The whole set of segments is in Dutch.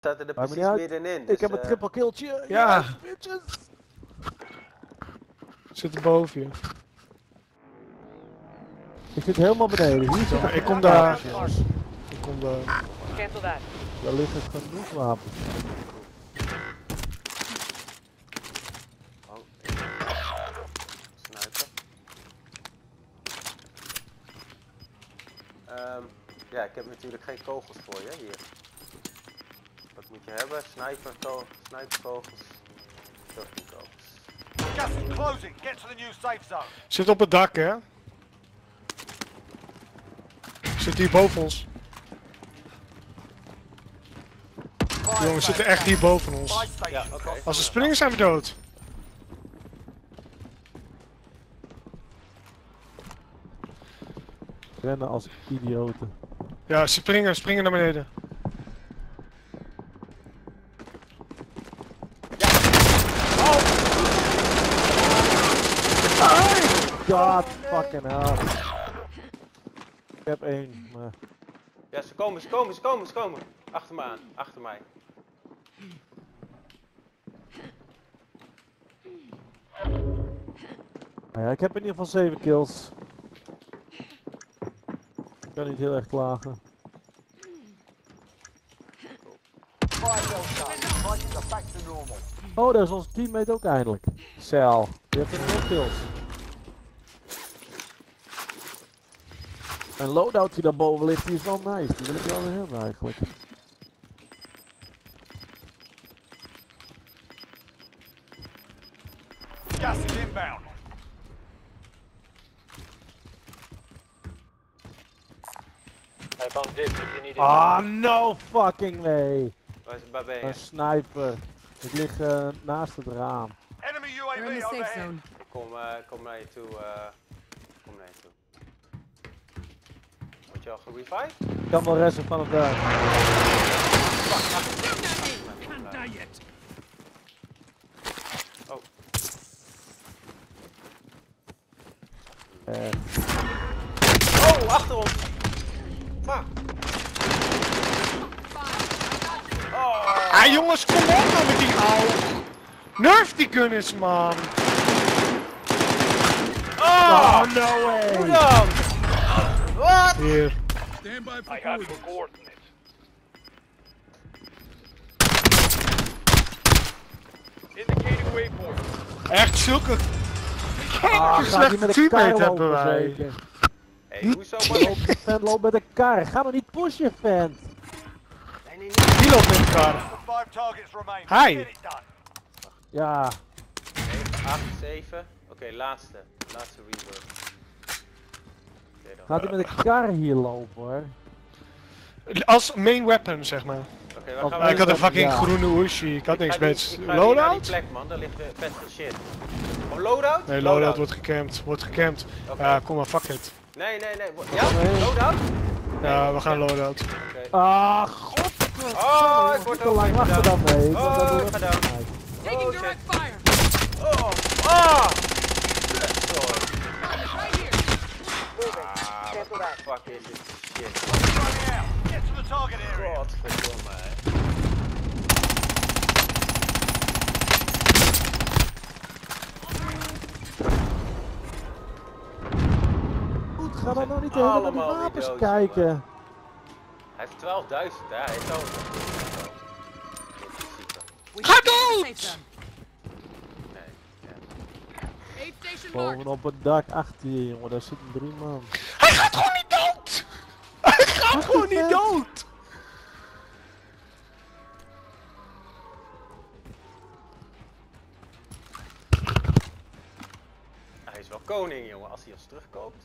staat er Maakt me precies niet uit. middenin. Ik Dus, heb een triple killtje. Ja. Yes, bitches. Zit er boven je. Ik zit helemaal beneden. Hier zit Ja, een ik kom wapens, daar. jongens. Ik kom daar. Cancel that. Daar liggen genoeg wapens. Oh, sniper. Ja, ik heb natuurlijk geen kogels voor je hier. Wat moet je hebben? Sniperkogels. Shotgunkogels. Gas is closing. Get to the new safe zone. Zit op het dak, hè? Zit hier boven ons. Jongens, zitten echt hier boven ons. Ja, oké. Als ze springen zijn we dood. Rennen als idioten. Ja, ze springen naar beneden. God fucking hell. Ik heb één, maar... Ja, ze komen. Achter me aan, achter mij. Nou ja, ik heb in ieder geval 7 kills. Ik kan niet heel erg klagen. Oh, daar is onze teammate ook eindelijk. Cel, die heeft er 0 kills. Een loadout die daarboven ligt, die is wel nice. Die wil ik wel weer hebben eigenlijk. Gas is inbound. I found this if you need it. Ah, no fucking way. Waar ben je? Een sniper. Ik lig naast het raam. Enemy We're in UAV the safe overhead. zone. Kom naar je toe. Kom naar je toe. Word je al gerevived? Ik kan wel resten van het daar. Oh. Oh, achter ons! Fuck! Oh! Ah jongens, kom op nou met die ouwe. Nerf die gunners, man. Oh! Oh, no way! Hoe dan? Wat? Hier. Stand by for I have your coordinates. Indicating waypoint. Echt zulke Ah, gaat slechte hij met een teammate kar hebben lopen wij. zeker? Hey, hoezo man? Vent loopt met een kar. Ga nog niet pushen, vent. Nee. Die loopt met elkaar. 5 targets remain. Hi. Get it done. Ja. 8, 7. Oké, laatste. Laatste reverb. Oké, dan. Gaat hij met een kar hier lopen, hoor. Als main weapon, zeg maar. Oké, waar Als gaan Maar we? ik had een fucking Ja. groene Uzi. Ik had niks Ik ga met niet naar die loadout? plek man, daar ligt vet veel shit. Oh, loadout? Nee, loadout wordt gecampt. Wordt gecampt. Oké. Ja, kom maar, fuck it. Nee. Ja? Loadout? Ja, we gaan loadout. Oké. Ah, god. Oh, ik word te lang wachten dan mee. Oh, ik ga down. Taking Oh, direct fire. Oh! Ah! Right here. Ah, what the fuck is dit shit? Running out. Get to the target area. Godverdomme, hè. Goed, ga dan nou niet helemaal naar die Allemaal wapens idioten, kijken. Hij heeft 12.000, hè? Hij heeft al. We Ga should get to the dood! safe zone. Nee, ja. Aid station marked. Bovenop het dak achter je, jongen. Daar zitten 3 man. Hij gaat gewoon niet dood! Hij gaat gewoon niet dood! Hij is wel koning, jongen, als hij ons terugkoopt.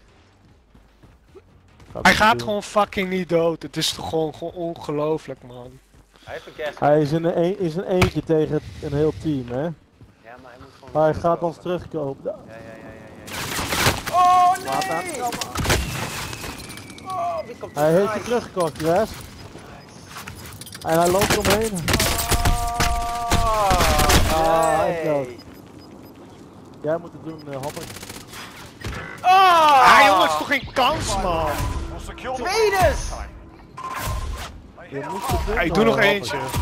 Hij gaat gewoon fucking niet dood. Het is toch gewoon ongelooflijk, man. Hij heeft een gas. Hij is in een eentje tegen een heel team, hè. Ja, maar hij moet gewoon. Maar hij gaat ons terugkopen. Ja. Oh nee! Wat Oh, wie komt Hij heeft je erbij? teruggekocht, Res. En hij loopt eromheen. Oh, hij is dood. nee. Jij moet het doen, Hopper. Ah jongens, toch geen kans, man. We'll secure the Tweede! Je moet het doen, Ik doe nog Hopper. eentje.